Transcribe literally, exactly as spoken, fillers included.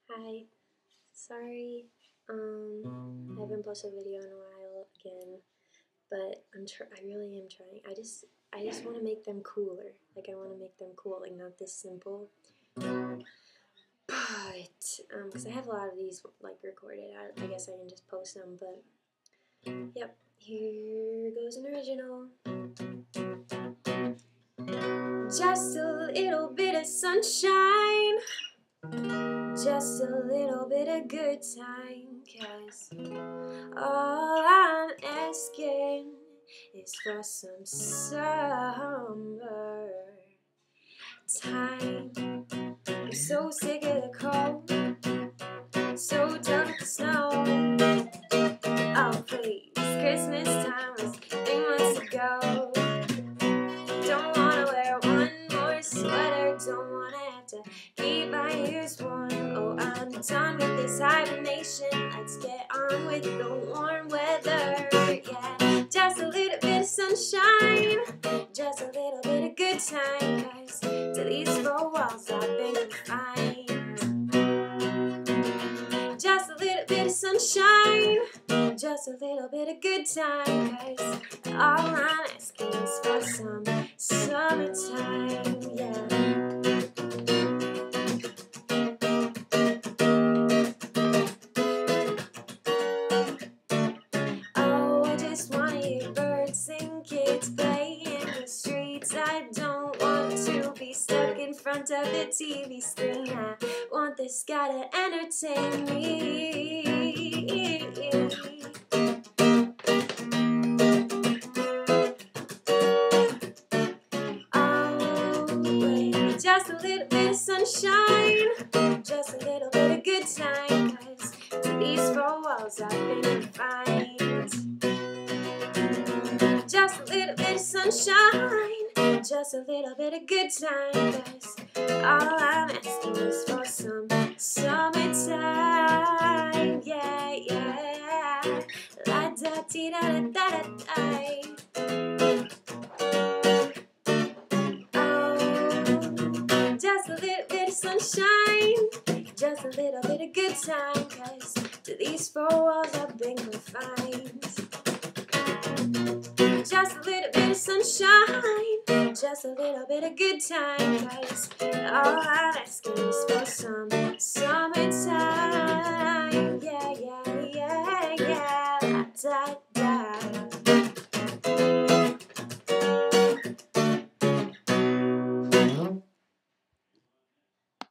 Hi, sorry, um, I haven't posted a video in a while again, but I'm tr I really am trying. I just, I just want to make them cooler. Like, I want to make them cool, like, not this simple. But, um, because I have a lot of these, like, recorded. I, I guess I can just post them, but, yep, here goes an original. Just a little bit of sunshine, just a little bit of good time, 'cause all I'm asking is for some summer time. I'm so sick of the cold, so done with the snow. Oh please, Christmas time was eight months ago. Don't wanna wear one more sweater, don't wanna have to keep my ears warm. Oh, I'm done with this hibernation, let's get on with the warm weather. Yeah, just a little bit of sunshine, just a little bit of good time, 'cause to these four walls I've been confined. Just a little bit of sunshine, just a little bit of good time, 'cause all I'm asking is for some summertime, yeah. Oh, I just wanna hear birds sing, kids play in the streets. I don't want to be stuck in front of the T V screen. I want this guy to entertain me. Just a little bit of sunshine, just a little bit of good time, 'cause to these four walls I've been confined. Just a little bit of sunshine, just a little bit of good time, 'cause all I'm asking is for some summertime, yeah, yeah. La da dee da da da da da. Just a little bit of sunshine, just a little bit of good time, 'cause to these four walls I've been confined. Just a little bit of sunshine, just a little bit of good time, 'cause all I'm asking